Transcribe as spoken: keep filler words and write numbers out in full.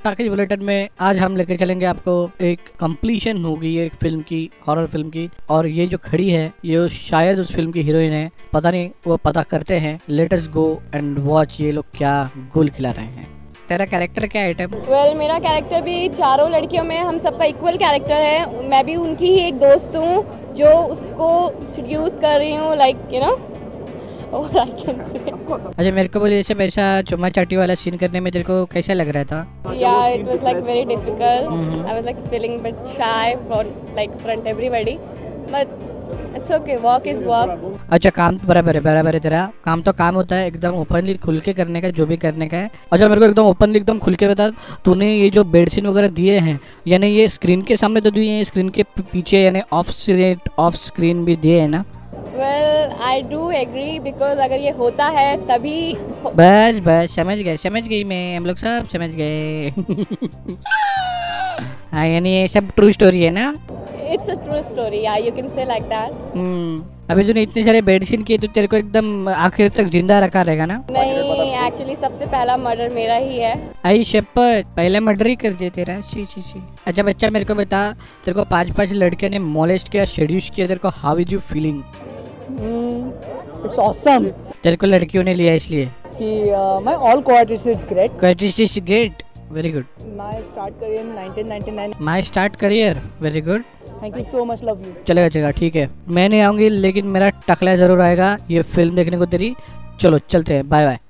Talkies bulletin में आज हम लेकर चलेंगे आपको एक कंप्लीशन होगी एक फिल्म की, हॉरर फिल्म की। और ये जो खड़ी है ये शायद उस फिल्म की हीरोइन है, पता नहीं, वो पता करते हैं। Let us go and watch ये लोग क्या गोल खिला रहे हैं। तेरा कैरेक्टर क्या है आइटम? वेल well, मेरा कैरेक्टर भी चारों लड़कियों में हम सबका इक्वल कैरेक्टर है। मैं भी उनकी ही एक दोस्त हूँ जो उसको सीड्यूस कर रही हूँ, लाइक यू नो। अच्छा, मेरे को बोलिए सब ऐसा चुम्मा चाटी वाला सीन करने में तेरे को कैसा लग रहा था? Yeah, it was like very difficult. Mm-hmm. I was like feeling a bit shy from like front everybody, but it's okay. Walk is walk. अच्छा, काम तो बराबर है, बराबर है। तेरा काम तो काम होता है, एकदम ओपनली खुल के करने का, जो भी करने का है। अच्छा, मेरे को एकदम ओपनली एकदम खुल के बता, तूने ये जो बेड सीन वगैरह दिए हैं, यानी ये स्क्रीन के सामने तो दिए हैं, स्क्रीन के पीछे यानी ऑफ स्क्रीन ऑफ स्क्रीन भी दिए है ना? Well, I do agree because अगर ये होता है तभी। बस बस समझ गए, समझ गई मैं, हम लोग सब समझ गए। हाँ, यानी ये सब ट्रू स्टोरी है ना? It's a true story, yeah, you can say like that. हम्म, अभी तूने इतने सारे बेड सीन किए तो तेरे को एकदम आखिर तक जिंदा रखा रहेगा ना? नहीं, एक्चुअली सबसे पहला मर्डर मेरा ही है। आई शपथ, पहला मर्डर ही कर दिया तेरा। शी शी शी। अच्छा बच्चा, मेरे को बता, तेरे को पांच पांच लड़कियों ने मोलेस्ट किया, शेड्यूस किया, तेरे को how is you feeling? It's awesome. तेरे को लड़कियों ने लिया इसलिए कि my all qualities is great. Qualities is great, very good. My start career in nineteen ninety nine. My start career, very good. Thank you so much, love you. चलेगा चलेगा, ठीक है। मैं नहीं आऊंगी लेकिन मेरा टकला जरूर आएगा ये फिल्म देखने को तेरी। चलो चलते हैं, बाय बाय।